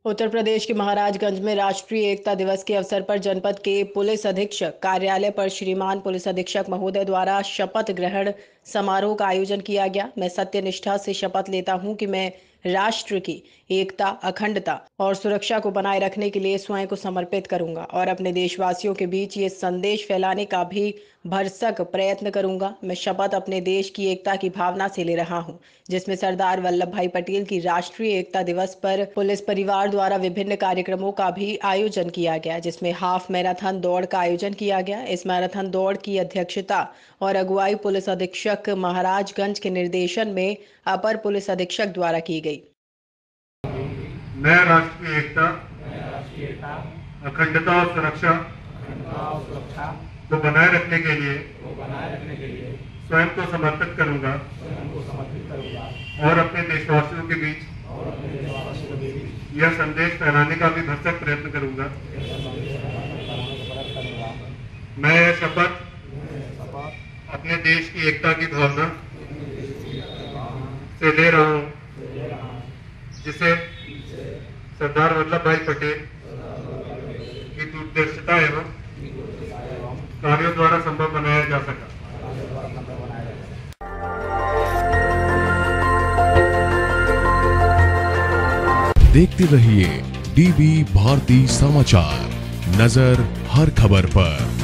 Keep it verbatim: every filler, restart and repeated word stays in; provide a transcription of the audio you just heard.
उत्तर प्रदेश के महाराजगंज में राष्ट्रीय एकता दिवस के अवसर पर जनपद के पुलिस अधीक्षक कार्यालय पर श्रीमान पुलिस अधीक्षक महोदय द्वारा शपथ ग्रहण समारोह का आयोजन किया गया। मैं सत्य निष्ठा से शपथ लेता हूं कि मैं राष्ट्र की एकता, अखंडता और सुरक्षा को बनाए रखने के लिए स्वयं को समर्पित करूंगा और अपने देशवासियों के बीच ये संदेश फैलाने का भी भरसक प्रयत्न करूंगा। मैं शपथ अपने देश की एकता की भावना से ले रहा हूं, जिसमें सरदार वल्लभ भाई पटेल की राष्ट्रीय एकता दिवस पर पुलिस परिवार द्वारा विभिन्न कार्यक्रमों का भी आयोजन किया गया, जिसमें हाफ मैराथन दौड़ का आयोजन किया गया। इस मैराथन दौड़ की अध्यक्षता और अगुवाई पुलिस अधीक्षक महाराजगंज के निर्देशन में अपर पुलिस अधीक्षक द्वारा की गई। मैं राष्ट्रीय एकता, अखंडता और सुरक्षा को बनाए रखने के लिए स्वयं को समर्पित करूंगा और अपने देशवासियों के बीच यह संदेश फैलाने का भी भरसक प्रयत्न करूंगा। मैं यह शपथ अपने देश की एकता की भावना से ले रहा हूं, जिसे सरदार वल्लभ भाई पटेल की दूरदर्शिता एवं कार्यों द्वारा संभव बनाया जा सका। देखते रहिए डीबी भारती समाचार, नजर हर खबर पर।